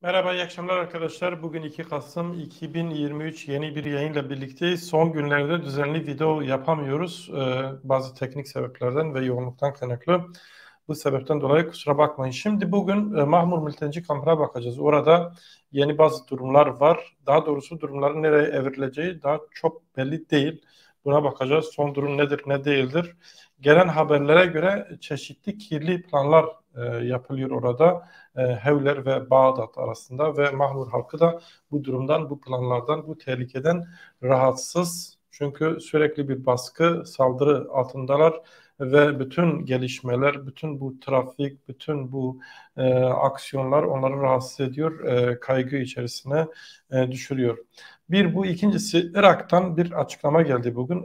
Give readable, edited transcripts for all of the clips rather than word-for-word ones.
Merhaba, iyi akşamlar arkadaşlar. Bugün 2 Kasım 2023 yeni bir yayınla birlikteyiz. Son günlerde düzenli video yapamıyoruz. Bazı teknik sebeplerden ve yoğunluktan kaynaklı. Bu sebepten dolayı kusura bakmayın. Şimdi bugün Mahmur mülteci kampına bakacağız. Orada yeni bazı durumlar var. Daha doğrusu durumların nereye evrileceği daha çok belli değil. Buna bakacağız. Son durum nedir, ne değildir? Gelen haberlere göre çeşitli kirli planlar yapılıyor orada. Hevler ve Bağdat arasında ve Mahmur halkı da bu durumdan, bu planlardan, bu tehlikeden rahatsız. Çünkü sürekli bir baskı, saldırı altındalar ve bütün gelişmeler, bütün bu trafik, bütün bu aksiyonlar onları rahatsız ediyor, kaygı içerisine düşürüyor. Bir bu, ikincisi Irak'tan bir açıklama geldi bugün.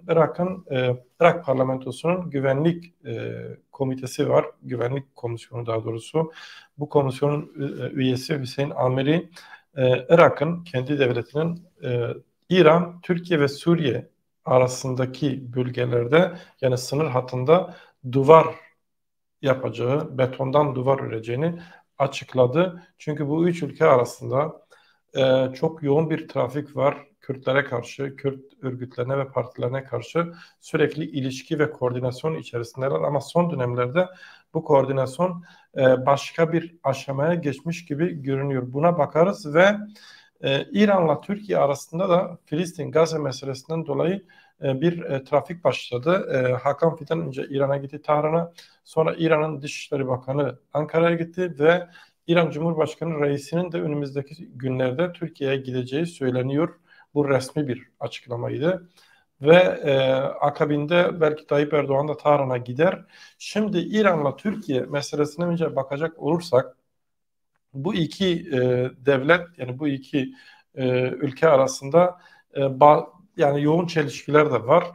Irak parlamentosunun güvenlik komitesi var, güvenlik komisyonu daha doğrusu. Bu komisyonun üyesi Hüseyin Amiri, Irak'ın kendi devletinin İran, Türkiye ve Suriye arasındaki bölgelerde yani sınır hattında duvar yapacağı, betondan duvar öreceğini açıkladı. Çünkü bu üç ülke arasında çok yoğun bir trafik var. Kürtlere karşı, Kürt örgütlerine ve partilerine karşı sürekli ilişki ve koordinasyon içerisindeler. Ama son dönemlerde bu koordinasyon başka bir aşamaya geçmiş gibi görünüyor. Buna bakarız ve İran'la Türkiye arasında da Filistin-Gazze meselesinden dolayı bir trafik başladı. Hakan Fidan önce İran'a gitti, Tahran'a. Sonra İran'ın Dışişleri Bakanı Ankara'ya gitti ve İran Cumhurbaşkanı Reisi'nin de önümüzdeki günlerde Türkiye'ye gideceği söyleniyor. Bu resmi bir açıklamaydı. Ve akabinde belki Tayyip Erdoğan da Tahran'a gider. Şimdi İran'la Türkiye meselesine önce bakacak olursak bu iki devlet yani bu iki ülke arasında yani yoğun çelişkiler de var.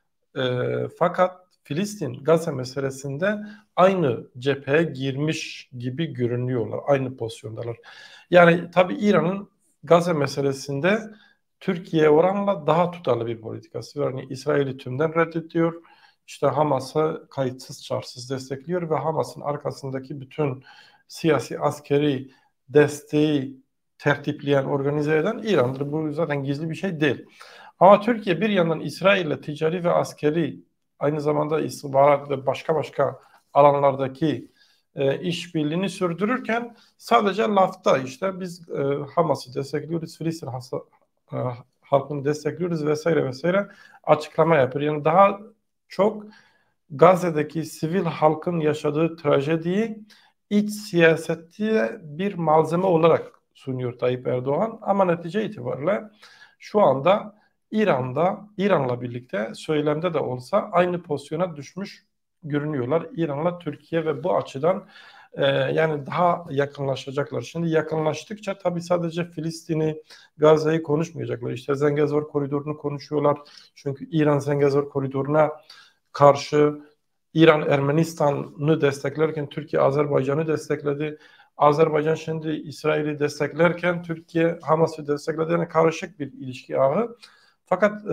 Fakat Filistin-Gazze meselesinde aynı cepheye girmiş gibi görünüyorlar. Aynı pozisyondalar. Yani tabii İran'ın Gazze meselesinde Türkiye oranla daha tutarlı bir politikası var. Yani İsrail'i tümden reddediyor. İşte Hamas'ı kayıtsız şartsız destekliyor ve Hamas'ın arkasındaki bütün siyasi askeri desteği tertipleyen, organize eden İran'dır. Bu zaten gizli bir şey değil. Ama Türkiye bir yandan İsrail'le ticari ve askeri aynı zamanda istihbarat ve başka alanlardaki işbirliğini sürdürürken sadece lafta işte biz Hamas'ı destekliyoruz, Filistin e, halkını destekliyoruz vesaire vesaire açıklama yapıyor. Yani daha çok Gazze'deki sivil halkın yaşadığı trajediyi iç siyasette bir malzeme olarak sunuyor Tayyip Erdoğan. Ama netice itibariyle şu anda İran'la birlikte söylemde de olsa aynı pozisyona düşmüş görünüyorlar. İran'la Türkiye ve bu açıdan yani daha yakınlaşacaklar. Şimdi yakınlaştıkça tabii sadece Filistin'i, Gazze'yi konuşmayacaklar. İşte Zengezur koridorunu konuşuyorlar. Çünkü İran Zengezur koridoruna karşı İran Ermenistan'ı desteklerken Türkiye Azerbaycan'ı destekledi. Azerbaycan şimdi İsrail'i desteklerken Türkiye Hamas'ı destekledi. Yani karışık bir ilişki ağı. Fakat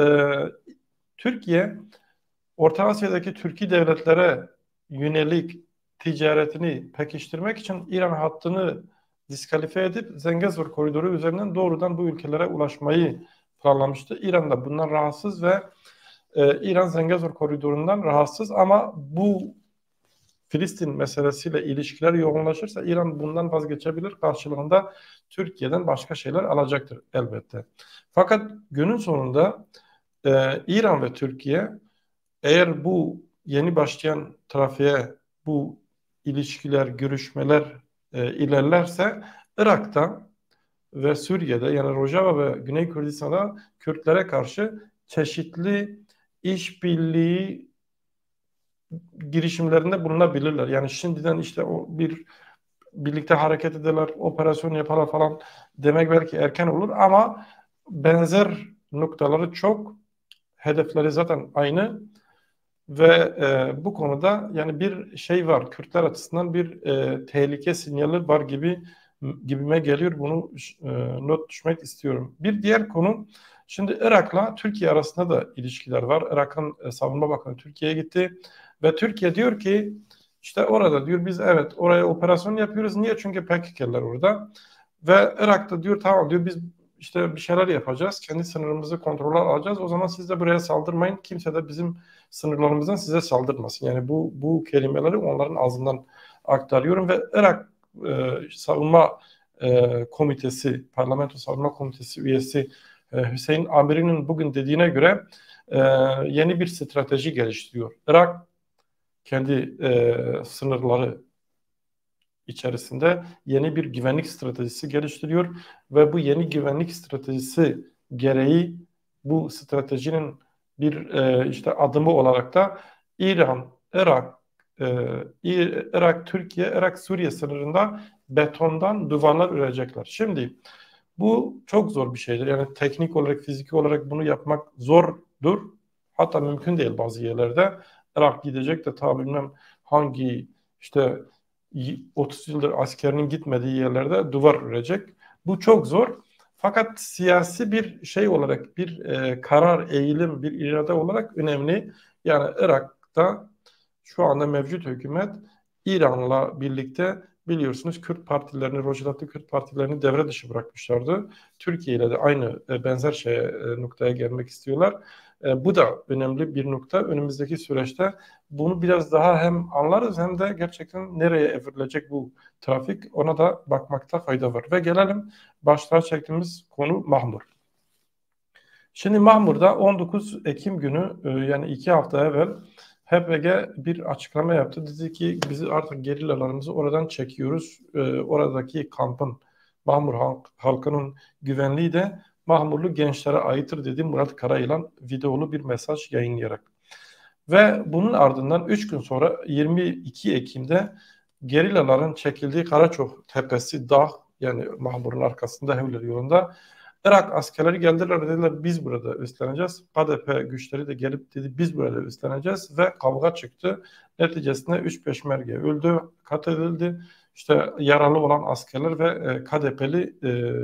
Türkiye Orta Asya'daki Türkiye devletlere yönelik ticaretini pekiştirmek için İran hattını diskalifiye edip Zengezur koridoru üzerinden doğrudan bu ülkelere ulaşmayı planlamıştı. İran da bundan rahatsız ve İran Zengezur koridorundan rahatsız ama bu Filistin meselesiyle ilişkiler yoğunlaşırsa İran bundan vazgeçebilir. Karşılığında Türkiye'den başka şeyler alacaktır elbette. Fakat günün sonunda İran ve Türkiye eğer bu yeni başlayan trafiğe bu ilişkiler, görüşmeler ilerlerse Irak'ta ve Suriye'de yani Rojava ve Güney Kürdistan'da Kürtlere karşı çeşitli işbirliği girişimlerinde bulunabilirler. Yani şimdiden işte o birlikte hareket ederler, operasyon yaparlar falan demek belki erken olur ama benzer noktaları çok, hedefleri zaten aynı ve bu konuda yani bir şey var. Kürtler açısından bir tehlike sinyali var gibime geliyor. Bunu not düşmek istiyorum. Bir diğer konu şimdi Irak'la Türkiye arasında da ilişkiler var. Irak'ın savunma bakanı Türkiye'ye gitti ve Türkiye diyor ki işte orada diyor biz evet oraya operasyon yapıyoruz. Niye? Çünkü PKK'ler orada. Ve Irak'ta diyor tamam diyor biz işte bir şeyler yapacağız. Kendi sınırımızı kontrole alacağız. O zaman siz de buraya saldırmayın. Kimse de bizim sınırlarımızdan size saldırmasın. Yani bu kelimeleri onların ağzından aktarıyorum ve Irak Savunma Komitesi, Parlamento Savunma Komitesi üyesi Hüseyin Amiri'nin bugün dediğine göre e, yeni bir strateji geliştiriyor. Irak kendi sınırları içerisinde yeni bir güvenlik stratejisi geliştiriyor ve bu yeni güvenlik stratejisi gereği bu stratejinin bir işte adımı olarak da İran, Irak, Irak, Türkiye, Irak, Suriye sınırında betondan duvarlar örecekler. Şimdi bu çok zor bir şeydir. Yani teknik olarak, fiziki olarak bunu yapmak zordur. Hatta mümkün değil bazı yerlerde. Irak gidecek de ta bilmem hangi işte 30 yıldır askerinin gitmediği yerlerde duvar örecek. Bu çok zor. Fakat siyasi bir şey olarak, bir karar, eğilim, bir irade olarak önemli. Yani Irak'ta şu anda mevcut hükümet İran'la birlikte biliyorsunuz Kürt partilerini, Rojava'daki Kürt partilerini devre dışı bırakmışlardı. Türkiye ile de aynı benzer noktaya gelmek istiyorlar. Bu da önemli bir nokta. Önümüzdeki süreçte bunu biraz daha hem anlarız hem de gerçekten nereye evrilecek bu trafik ona da bakmakta fayda var. Ve gelelim başlığa çektiğimiz konu Mahmur. Şimdi Mahmur'da 19 Ekim günü yani 2 hafta evvel HPG bir açıklama yaptı. Dedi ki biz artık gerillalarımızı oradan çekiyoruz. Oradaki kampın Mahmur halkının güvenliği de Mahmurlu gençlere aittir dedi Murat Karayılan videolu bir mesaj yayınlayarak. Ve bunun ardından 3 gün sonra 22 Ekim'de gerillaların çekildiği Karaçok Tepesi Dağ yani Mahmur'un arkasında Hevler yolunda Irak askerleri geldiler dediler biz burada üstleneceğiz. KDP güçleri de gelip dedi biz burada üstleneceğiz ve kavga çıktı. Neticesinde 3 peşmerge öldü, katledildi. İşte yaralı olan askerler ve KDP'li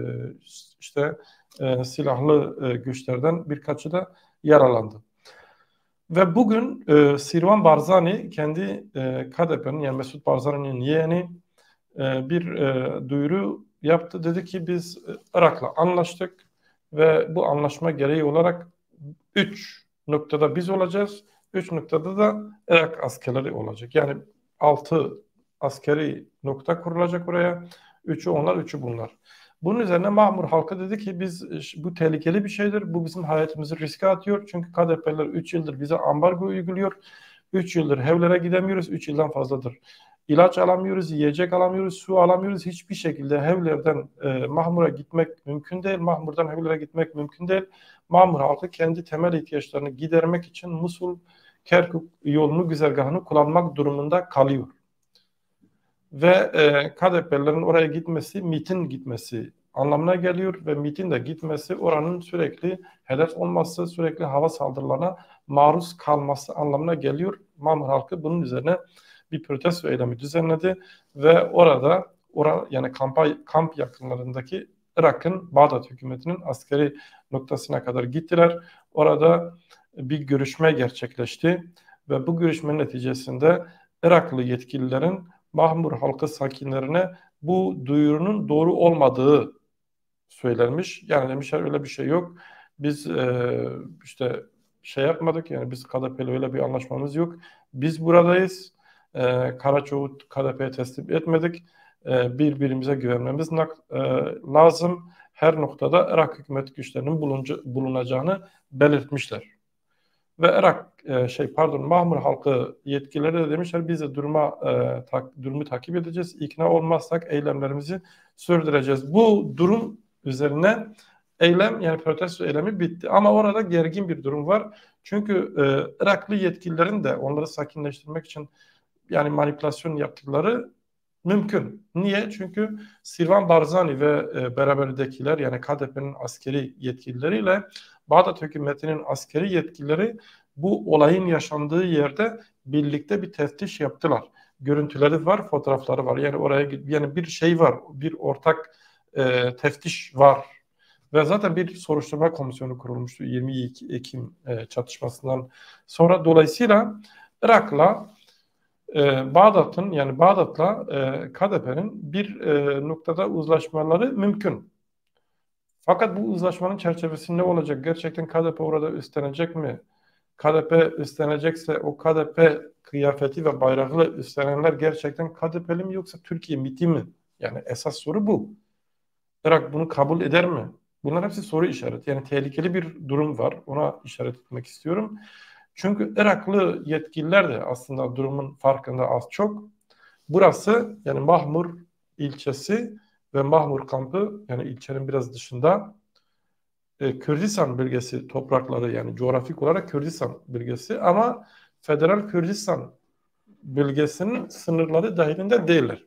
işte silahlı güçlerden birkaçı da yaralandı. Ve bugün Sirvan Barzani kendi KDP'nin yani Mesut Barzani'nin yeğeni bir duyuru yaptı. Dedi ki biz Irak'la anlaştık ve bu anlaşma gereği olarak 3 noktada biz olacağız. 3 noktada da Irak askerleri olacak. Yani 6 askeri nokta kurulacak oraya. 3'ü onlar, 3'ü bunlar. Bunun üzerine Mahmur halkı dedi ki biz bu tehlikeli bir şeydir. Bu bizim hayatımızı riske atıyor. Çünkü KDP'ler 3 yıldır bize ambargo uyguluyor. 3 yıldır evlere gidemiyoruz. 3 yıldan fazladır. İlaç alamıyoruz, yiyecek alamıyoruz, su alamıyoruz. Hiçbir şekilde evlerden Mahmur'a gitmek mümkün değil. Mahmur'dan evlere gitmek mümkün değil. Mahmur halkı kendi temel ihtiyaçlarını gidermek için Musul, Kerkük yolunu, güzergahını kullanmak durumunda kalıyor. Ve KDP'lerin oraya gitmesi, MİT'in gitmesi anlamına geliyor ve MİT'in de gitmesi oranın sürekli hedef olması, sürekli hava saldırılarına maruz kalması anlamına geliyor. Mahmur halkı bunun üzerine bir protesto eylemi düzenledi ve orada yani kamp yakınlarındaki Irak'ın Bağdat hükümetinin askeri noktasına kadar gittiler. Orada bir görüşme gerçekleşti ve bu görüşmenin neticesinde Iraklı yetkililerin Mahmur halkı sakinlerine bu duyurunun doğru olmadığı söylenmiş. Yani demişler öyle bir şey yok. Biz işte şey yapmadık yani biz KDP'yle öyle bir anlaşmamız yok. Biz buradayız. Karaçoğu KDP'ye teslim etmedik. Birbirimize güvenmemiz lazım. Her noktada Irak hükümet güçlerinin bulunacağını belirtmişler. Ve Irak Mahmur halkı yetkilileri de demişler biz de durumu takip edeceğiz. İkna olmazsak eylemlerimizi sürdüreceğiz. Bu durum üzerine eylem yani protesto eylemi bitti. Ama orada gergin bir durum var. Çünkü Iraklı yetkililerin de onları sakinleştirmek için yani manipülasyon yaptıkları mümkün. Niye? Çünkü Sirvan Barzani ve beraberindekiler yani KDP'nin askeri yetkilileriyle Bağdat hükümetinin askeri yetkilileri bu olayın yaşandığı yerde birlikte bir teftiş yaptılar. Görüntüleri var, fotoğrafları var. Yani oraya yani bir şey var, bir ortak teftiş var. Ve zaten bir soruşturma komisyonu kurulmuştu 22 Ekim çatışmasından sonra. Dolayısıyla Irak'la Bağdat'ın yani Bağdat'la KDP'nin bir noktada uzlaşmaları mümkün. Fakat bu uzlaşmanın çerçevesinde ne olacak? Gerçekten KDP orada üstlenecek mi? KDP üstlenecekse o KDP kıyafeti ve bayrağıyla üstlenenler gerçekten KDP'li mi yoksa Türkiye MİT'i mi? Yani esas soru bu. Irak bunu kabul eder mi? Bunlar hepsi soru işareti. Yani tehlikeli bir durum var. Ona işaret etmek istiyorum. Çünkü Iraklı yetkililer de aslında durumun farkında az çok. Burası yani Mahmur ilçesi ve Mahmur kampı yani ilçenin biraz dışında Kürdistan bölgesi toprakları yani coğrafik olarak Kürdistan bölgesi ama Federal Kürdistan bölgesinin sınırları dahilinde değiller.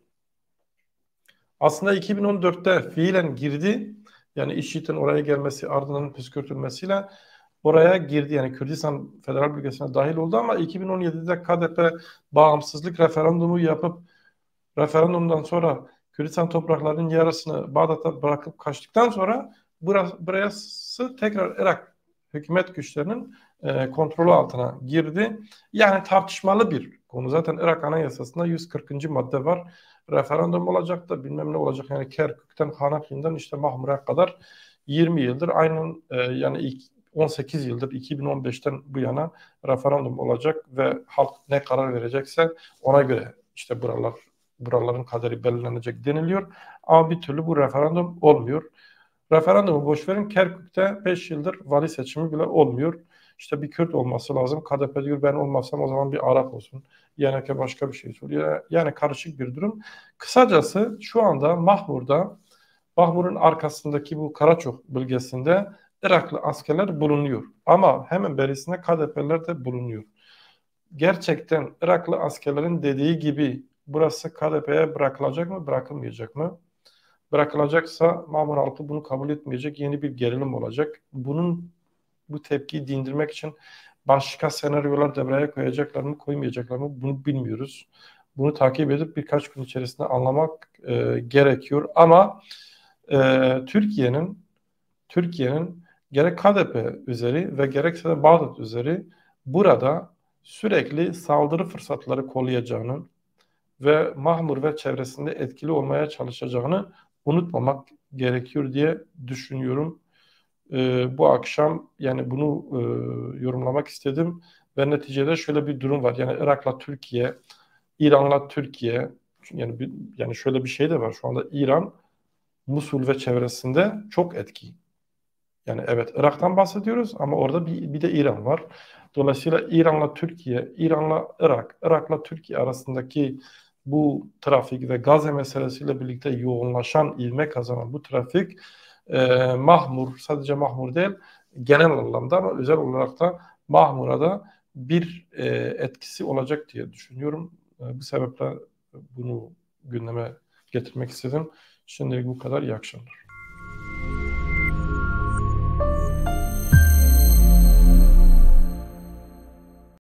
Aslında 2014'te fiilen girdi. Yani IŞİD'in oraya gelmesi ardından püskürtülmesiyle oraya girdi. Yani Kürdistan Federal Bölgesi'ne dahil oldu ama 2017'de KDP bağımsızlık referandumu yapıp referandumdan sonra Kürdistan topraklarının yarısını Bağdat'a bırakıp kaçtıktan sonra burası tekrar Irak hükümet güçlerinin kontrolü altına girdi. Yani tartışmalı bir konu. Zaten Irak Anayasası'nda 140. madde var. Referandum olacak da bilmem ne olacak. Yani Kerkük'ten Hanafi'nden işte Mahmur'a kadar 20 yıldır aynen yani ilk 18 yıldır 2015'ten bu yana referandum olacak ve halk ne karar verecekse ona göre işte buraların kaderi belirlenecek deniliyor. Ama bir türlü bu referandum olmuyor. Referandumu boş verin. Kerkük'te 5 yıldır vali seçimi bile olmuyor. İşte bir Kürt olması lazım. KDP diyor ben olmazsam o zaman bir Arap olsun. YNK başka bir şey söylüyor. Yani karışık bir durum. Kısacası şu anda Mahmur'un arkasındaki bu Karaçok bölgesinde Iraklı askerler bulunuyor. Ama hemen berisinde KDP'ler de bulunuyor. Gerçekten Iraklı askerlerin dediği gibi burası KDP'ye bırakılacak mı, bırakılmayacak mı? Bırakılacaksa Mamur halkı bunu kabul etmeyecek, yeni bir gerilim olacak. Bu tepkiyi dindirmek için başka senaryolar devreye koyacaklar mı, koymayacaklar mı bunu bilmiyoruz. Bunu takip edip birkaç gün içerisinde anlamak gerekiyor. Ama e, Türkiye'nin gerek KDP üzeri ve gerekse de Bağdat üzeri burada sürekli saldırı fırsatları kollayacağını ve Mahmur ve çevresinde etkili olmaya çalışacağını unutmamak gerekiyor diye düşünüyorum. Bu akşam yani bunu yorumlamak istedim ve neticede şöyle bir durum var. Yani Irak'la Türkiye, İran'la Türkiye yani şöyle bir şey de var. Şu anda İran Musul ve çevresinde çok etki. Yani evet Irak'tan bahsediyoruz ama orada bir de İran var. Dolayısıyla İran'la Türkiye, İran'la Irak, Irak'la Türkiye arasındaki bu trafik ve Gazze meselesiyle birlikte yoğunlaşan, ivme kazanan bu trafik sadece Mahmur değil, genel anlamda ama özel olarak da Mahmur'a da bir etkisi olacak diye düşünüyorum. Bu sebeple bunu gündeme getirmek istedim. Şimdilik bu kadar. İyi akşamlar.